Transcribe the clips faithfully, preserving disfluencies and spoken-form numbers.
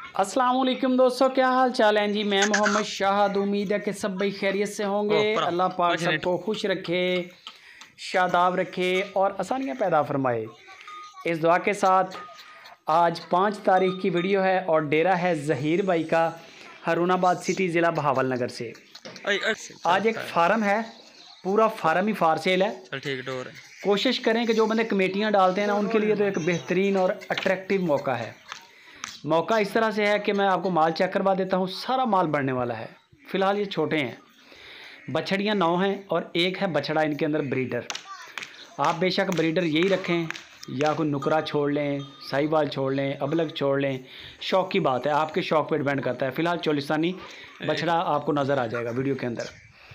अस्सलाम वालेकुम दोस्तों, क्या हाल चाल है जी। मैं मोहम्मद शाहद, उम्मीद है कि सब भाई खैरियत से होंगे। अल्लाह पाक सबको खुश रखे, शादाब रखे और आसानियाँ पैदा फरमाए। इस दुआ के साथ आज पाँच तारीख की वीडियो है और डेरा है ज़हीर भाई का, हरुणाबाद सिटी ज़िला बहावल नगर से। आज एक फार्म है, पूरा फार्म ही फार सेल है। ठीक डोर है। कोशिश करें कि जो बंदे कमेटियाँ डालते हैं ना, उनके लिए तो एक बेहतरीन और अट्रैक्टिव मौका है। मौका इस तरह से है कि मैं आपको माल चेक करवा देता हूँ। सारा माल बढ़ने वाला है। फ़िलहाल ये छोटे हैं, बछड़ियाँ नौ हैं और एक है बछड़ा इनके अंदर ब्रीडर। आप बेशक ब्रीडर यही रखें या कोई नुकरा छोड़ लें, साहिवाल छोड़ लें, अबलग छोड़ लें, शौक़ की बात है, आपके शौक़ पे डिपेंड करता है। फ़िलहाल चोलिस्तानी बछड़ा आपको नज़र आ जाएगा वीडियो के अंदर।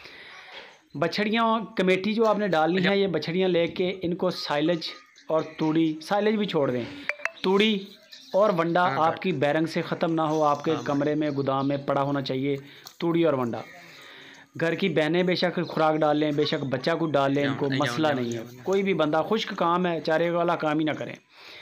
बछड़ियाँ कमेटी जो आपने डालनी है, ये बछड़ियाँ लेके इनको साइलेज और तूड़ी, साइलेज भी छोड़ दें, तूड़ी और वंडा आपकी बैरंग से ख़त्म ना हो, आपके कमरे में गोदाम में पड़ा होना चाहिए तूड़ी और वंडा। घर की बहनें बेशक खुराक डाल लें, बेशक बच्चा को डाल लें, इनको मसला नहीं है। कोई भी बंदा, खुश्क काम है, चारे वाला काम ही ना करें।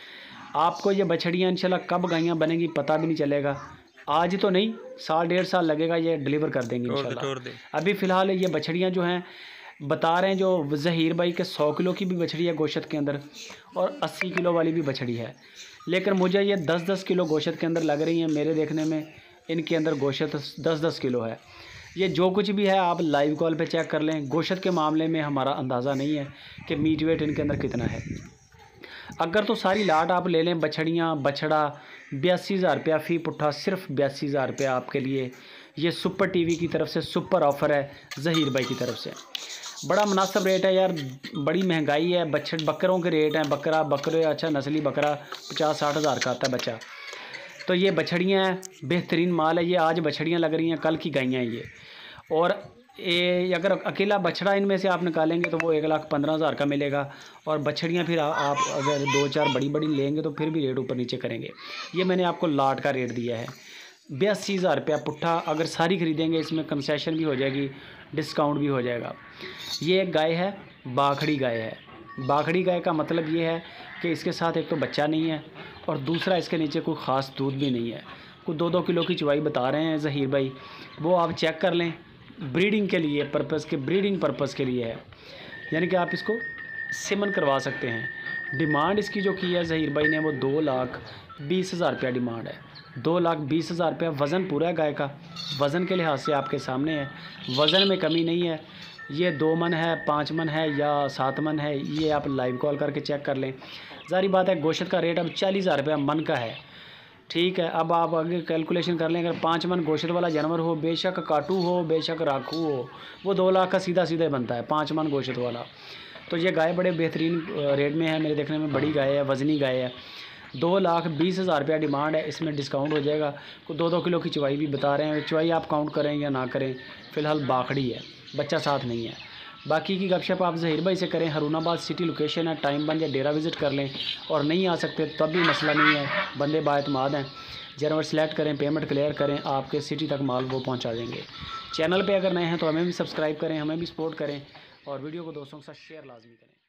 आपको ये बछड़ियाँ इंशाल्लाह कब गायें बनेंगी पता भी नहीं चलेगा। आज तो नहीं, साल डेढ़ साल लगेगा, ये डिलीवर कर देंगे इंशाल्लाह। अभी फ़िलहाल ये बछड़ियाँ जो हैं बता रहे हैं, जो ज़हीर भाई के सौ किलो की भी बछड़ी है गोश्त के अंदर और अस्सी किलो वाली भी बछड़ी है, लेकिन मुझे ये दस दस किलो गोश्त के अंदर लग रही हैं। मेरे देखने में इनके अंदर गोश्त दस दस किलो है। ये जो कुछ भी है आप लाइव कॉल पे चेक कर लें। गोश्त के मामले में हमारा अंदाज़ा नहीं है कि मीट वेट इनके अंदर कितना है। अगर तो सारी लाट आप ले लें, बछड़ियाँ बछड़ा बयासी हज़ार रुपया फ़ी पुट्ठा, सिर्फ बयासी हज़ार रुपया आपके लिए ये सुपर टीवी की तरफ से सुपर ऑफ़र है ज़हीर भाई की तरफ से। बड़ा मुनासिब रेट है यार, बड़ी महंगाई है। बछड़ बकरों के रेट हैं, बकरा बकरे अच्छा नस्ली बकरा पचास साठ हज़ार का आता है बच्चा। तो ये बछड़ियाँ हैं, बेहतरीन माल है। ये आज बछड़ियाँ लग रही हैं, कल की गायें हैं ये। और ये अगर अकेला बछड़ा इनमें से आप निकालेंगे तो वो एक लाख पंद्रह हज़ार का मिलेगा। और बछड़ियाँ फिर आ, आप अगर दो चार बड़ी बड़ी लेंगे तो फिर भी रेट ऊपर नीचे करेंगे। ये मैंने आपको लाट का रेट दिया है बयासी हज़ार रुपया पुट्ठा। अगर सारी ख़रीदेंगे इसमें कंसेशन भी हो जाएगी, डिस्काउंट भी हो जाएगा। ये एक गाय है, बाखड़ी गाय है। बाखड़ी गाय का मतलब ये है कि इसके साथ एक तो बच्चा नहीं है और दूसरा इसके नीचे कोई ख़ास दूध भी नहीं है। कोई दो दो किलो की चवाई बता रहे हैं ज़हीर भाई, वो आप चेक कर लें। ब्रीडिंग के लिए पर्पज़ के ब्रीडिंग पर्पज़ के लिए है, यानी कि आप इसको सेमन करवा सकते हैं। डिमांड इसकी जो की है ज़हीर भाई ने, वो दो लाख बीस हज़ार रुपया डिमांड है। दो लाख बीस हज़ार रुपया। वज़न पूरा है गाय का, वज़न के लिहाज से आपके सामने है, वज़न में कमी नहीं है। ये दो मन है, पाँच मन है या सात मन है, ये आप लाइव कॉल करके चेक कर लें। ज़ाहिर बात है गोश्त का रेट अब चालीस हज़ार रुपया मन का है, ठीक है। अब आप आगे कैलकुलेशन कर लें, अगर पाँच मन गोश्त वाला जानवर हो, बेशक काटू हो बेशक राखू हो, वो दो लाख का सीधा सीधा बनता है पाँच मन गोश्त वाला। तो ये गाय बड़े बेहतरीन रेट में है, मेरे देखने में बड़ी गाय है, वज़नी गाय है। दो लाख बीस हज़ार रुपया डिमांड है, इसमें डिस्काउंट हो जाएगा। को दो दो किलो की चवाई भी बता रहे हैं, चवाई आप काउंट करें या ना करें, फ़िलहाल बाखड़ी है, बच्चा साथ नहीं है। बाकी की गपशप आप ज़हीर भाई से करें। हरुणाबाद सिटी लोकेशन है, टाइम बन या डेरा विज़िट कर लें। और नहीं आ सकते तब भी मसला नहीं है, बंदे बाएतमाद हैं। जानवर सेलेक्ट करें, पेमेंट क्लियर करें, आपके सिटी तक माल वो पहुंचा देंगे। चैनल पे अगर नए हैं तो हमें भी सब्सक्राइब करें, हमें भी सपोर्ट करें और वीडियो को दोस्तों के साथ शेयर लाजमी करें।